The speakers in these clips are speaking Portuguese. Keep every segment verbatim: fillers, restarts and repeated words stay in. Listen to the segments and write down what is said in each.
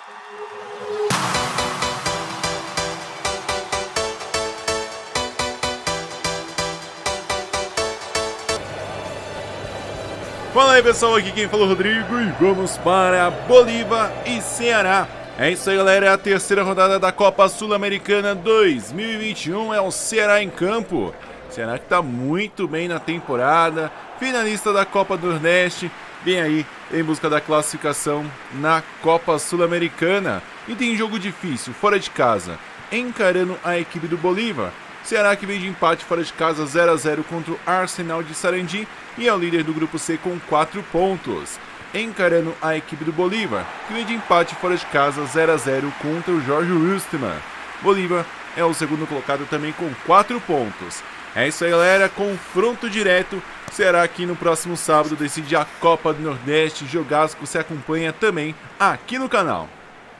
Fala aí pessoal, aqui quem falou é o Rodrigo e vamos para Bolívar e Ceará. É isso aí galera, é a terceira rodada da Copa Sul-Americana dois mil e vinte e um, é o Ceará em campo. Ceará que está muito bem na temporada, finalista da Copa do Nordeste, vem aí em busca da classificação na Copa Sul-Americana. E tem jogo difícil, fora de casa, encarando a equipe do Bolívar. Ceará que vem de empate fora de casa zero a zero contra o Arsenal de Sarandi e é o líder do grupo C com quatro pontos. Encarando a equipe do Bolívar, que vem de empate fora de casa zero a zero contra o Jorge Wilstermann. Bolívar é o segundo colocado também com quatro pontos. É isso aí galera, confronto direto. Ceará aqui no próximo sábado decide a Copa do Nordeste, jogaço que você acompanha também aqui no canal.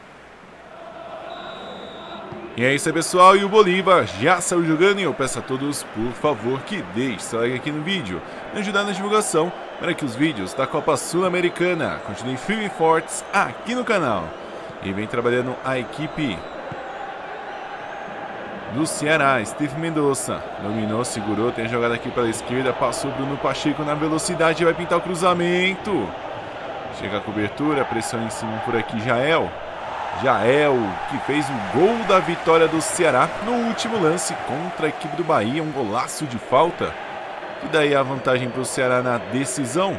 E é isso aí pessoal, e o Bolívar já saiu jogando e eu peço a todos, por favor, que deixe seu like aqui no vídeo, me ajudar na divulgação, para que os vídeos da Copa Sul-Americana continuem firmes e fortes aqui no canal. E vem trabalhando a equipe do Ceará, Steve Mendonça, dominou, segurou, tem a jogada aqui pela esquerda, passou Bruno Pacheco na velocidade, vai pintar o cruzamento. Chega a cobertura, pressão em cima por aqui, Jael. Jael, que fez o gol da vitória do Ceará no último lance contra a equipe do Bahia, um golaço de falta. E daí a vantagem para o Ceará na decisão.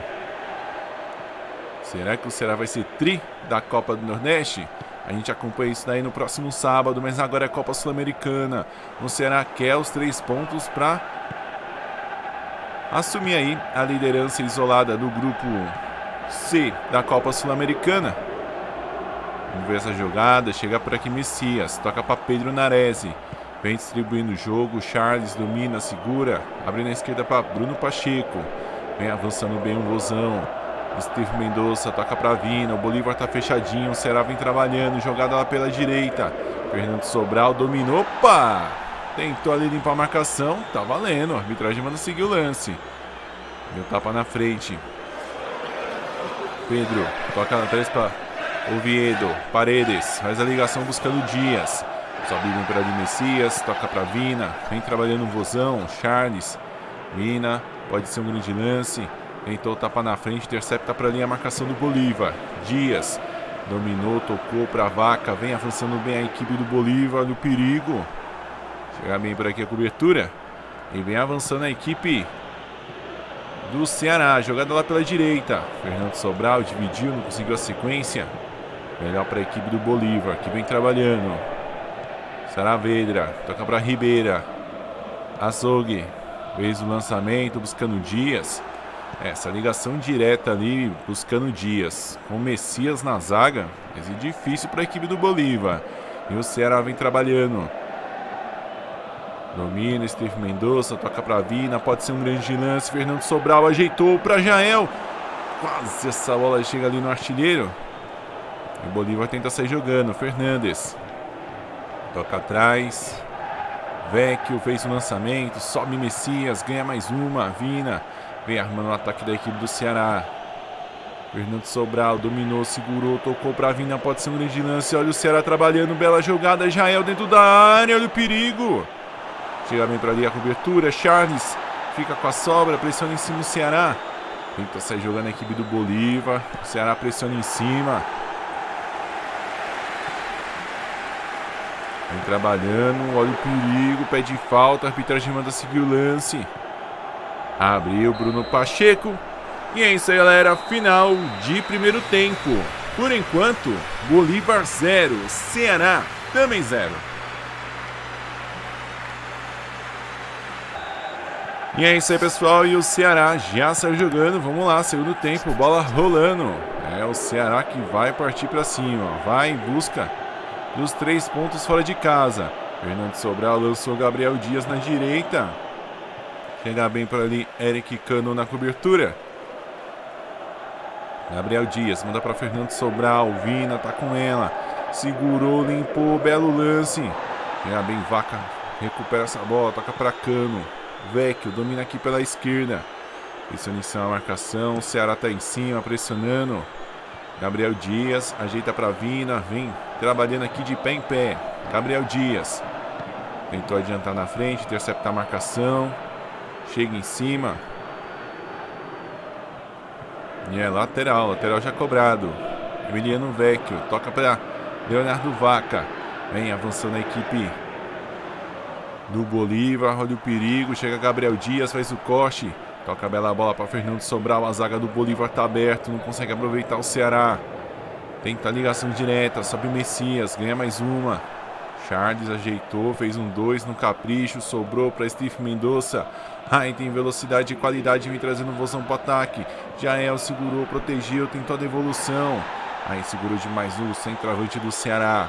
Será que o Ceará vai ser tri da Copa do Nordeste? A gente acompanha isso daí no próximo sábado, mas agora é a Copa Sul-Americana. O Ceará quer os três pontos para assumir aí a liderança isolada do grupo C da Copa Sul-Americana. Vamos ver essa jogada, chega por aqui Messias, toca para Pedro Narese, vem distribuindo o jogo, Charles domina, segura, abre na esquerda para Bruno Pacheco, vem avançando bem o Vozão, Steve Mendonça toca para Vina, o Bolívar tá fechadinho, o Ceará vem trabalhando, jogada lá pela direita, Fernando Sobral dominou, opa, tentou ali limpar a marcação, tá valendo, a arbitragem manda seguir o lance, deu tapa na frente, Pedro toca na três para Oviedo, Paredes, faz a ligação buscando Dias. Sobe bem para ali Messias, toca para Vina, vem trabalhando o Vozão, Charles. Vina, pode ser um grande lance. Tentou tapa na frente, intercepta para ali a marcação do Bolívar. Dias, dominou, tocou para a Vaca, vem avançando bem a equipe do Bolívar, no perigo. Chega bem por aqui a cobertura. E vem avançando a equipe do Ceará, jogada lá pela direita. Fernando Sobral dividiu, não conseguiu a sequência. Melhor para a equipe do Bolívar, que vem trabalhando. Saravedra, toca para Ribeira. Açougue, fez o lançamento, buscando Dias. Essa ligação direta ali, buscando Dias. Com Messias na zaga, mas é difícil para a equipe do Bolívar. E o Ceará vem trabalhando. Domina, Steve Mendonça, toca para Vina, pode ser um grande lance. Fernando Sobral ajeitou para Jael. Quase essa bola chega ali no artilheiro. O Bolívar tenta sair jogando. Fernandes toca atrás. Vecchio fez o lançamento. Sobe Messias, ganha mais uma. Vina vem armando o ataque da equipe do Ceará. Fernando Sobral dominou, segurou, tocou para Vina. Pode ser um grande lance. Olha o Ceará trabalhando. Bela jogada. Jael dentro da área. Olha o perigo. Chega bem para ali a cobertura. Charles fica com a sobra. Pressiona em cima o Ceará. Tenta sair jogando a equipe do Bolívar. O Ceará pressiona em cima. Vem trabalhando, olha o perigo, pede falta, a arbitragem manda seguir o lance. Abriu Bruno Pacheco. E é isso aí galera, final de primeiro tempo. Por enquanto, Bolívar zero, Ceará também zero. E é isso aí pessoal, e o Ceará já saiu jogando, vamos lá, segundo tempo, bola rolando. É o Ceará que vai partir para cima, vai em busca dos três pontos fora de casa. Fernando Sobral lançou Gabriel Dias na direita. Chega bem por ali Eric Cano na cobertura. Gabriel Dias manda para Fernando Sobral. Vina tá com ela. Segurou, limpou, belo lance. Chega bem Vaca, recupera essa bola, toca para Cano. Vecchio domina aqui pela esquerda. Pressiona em cima a marcação. O Ceará tá em cima, pressionando. Gabriel Dias ajeita para Vina, vem trabalhando aqui de pé em pé. Gabriel Dias tentou adiantar na frente, interceptar a marcação, chega em cima. E é lateral, lateral já cobrado. Emiliano Vecchio toca para Leonardo Vaca, vem avançando a equipe do Bolívar, olha o perigo, chega Gabriel Dias, faz o corte. Toca a bela bola para Fernando Sobral, a zaga do Bolívar tá aberto, não consegue aproveitar o Ceará. Tenta a ligação direta, sobe Messias, ganha mais uma. Charles ajeitou, fez um dois no capricho, sobrou para Steve Mendonça. Ai, tem velocidade e qualidade, vem trazendo vozão para o ataque. Jael segurou, protegeu, tentou a devolução. Aí segurou demais o centroavante do Ceará.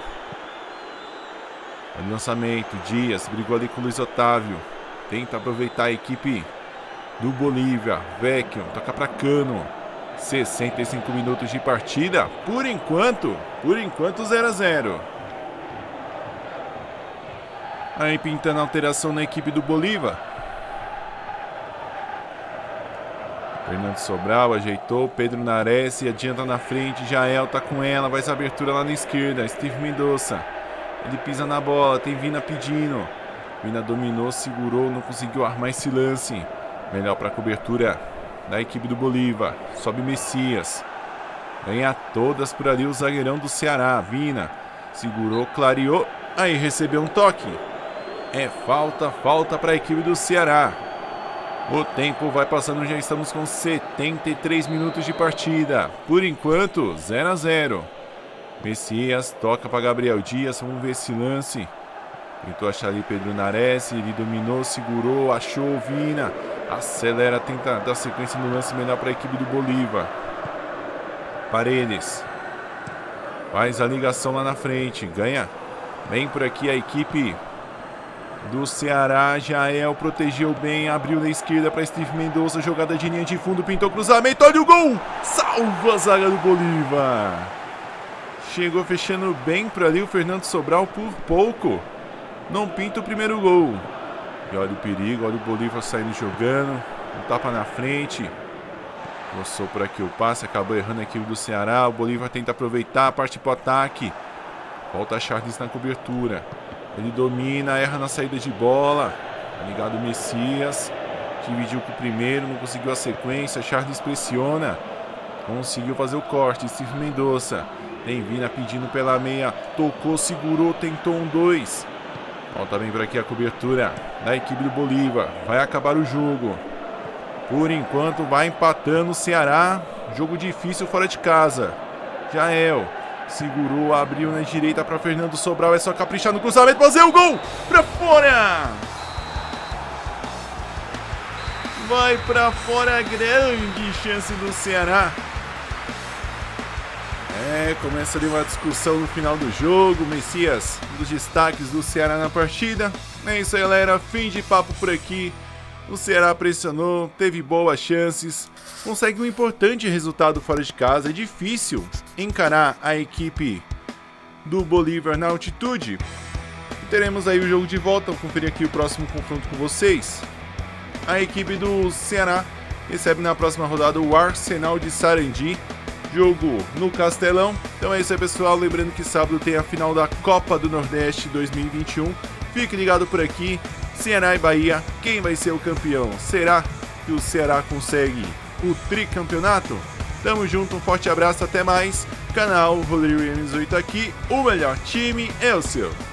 O lançamento, Dias brigou ali com o Luiz Otávio. Tenta aproveitar a equipe do Bolívia. Vecchio toca para Cano. sessenta e cinco minutos de partida. Por enquanto, por enquanto zero a zero. Aí pintando alteração na equipe do Bolívar. Fernando Sobral ajeitou, Pedro Nares adianta na frente, Jael tá com ela, faz a abertura lá na esquerda, Steve Mendonça. Ele pisa na bola, tem Vina pedindo. Vina dominou, segurou, não conseguiu armar esse lance. Melhor para a cobertura da equipe do Bolívar. Sobe Messias. Ganha todas por ali o zagueirão do Ceará. Vina segurou, clareou. Aí recebeu um toque. É falta, falta para a equipe do Ceará. O tempo vai passando, já estamos com setenta e três minutos de partida. Por enquanto, zero a zero. Messias toca para Gabriel Dias, vamos ver esse lance. Tentou achar ali Pedro Nares, ele dominou, segurou, achou o Vina. Acelera, tenta dar sequência no lance melhor para a equipe do Bolívar. Paredes. Faz a ligação lá na frente, ganha. Vem por aqui a equipe do Ceará. Jael protegeu bem, abriu na esquerda para Steve Mendonça, jogada de linha de fundo, pintou cruzamento, olha o gol! Salva a zaga do Bolívar. Chegou fechando bem por ali o Fernando Sobral por pouco. Não pinta o primeiro gol. E olha o perigo, olha o Bolívar saindo jogando. Um tapa na frente. Mostrou por aqui o passe, acabou errando a equipe do Ceará. O Bolívar tenta aproveitar, parte para o ataque. Volta a Charles na cobertura. Ele domina, erra na saída de bola. Tá ligado o Messias. Dividiu com o primeiro, não conseguiu a sequência. Charles pressiona. Conseguiu fazer o corte. Steve Mendonça. Tem Vina pedindo pela meia. Tocou, segurou, tentou um dois. Volta bem por aqui a cobertura da equipe do Bolívar. Vai acabar o jogo. Por enquanto vai empatando o Ceará. Jogo difícil fora de casa. Jael segurou, abriu na direita para Fernando Sobral. É só caprichar no cruzamento, fazer o gol. Para fora. Vai para fora, grande chance do Ceará. É, começa ali uma discussão no final do jogo. Messias, um dos destaques do Ceará na partida. É isso aí, galera. Fim de papo por aqui. O Ceará pressionou, teve boas chances, consegue um importante resultado fora de casa. É difícil encarar a equipe do Bolívar na altitude. E teremos aí o jogo de volta. Vamos conferir aqui o próximo confronto com vocês. A equipe do Ceará recebe na próxima rodada o Arsenal de Sarandi. Jogo no Castelão. Então é isso aí, pessoal. Lembrando que sábado tem a final da Copa do Nordeste dois mil e vinte e um. Fique ligado por aqui. Ceará e Bahia, quem vai ser o campeão? Será que o Ceará consegue o tricampeonato? Tamo junto, um forte abraço, até mais. Canal Rodrigo M dezoito aqui, o melhor time é o seu.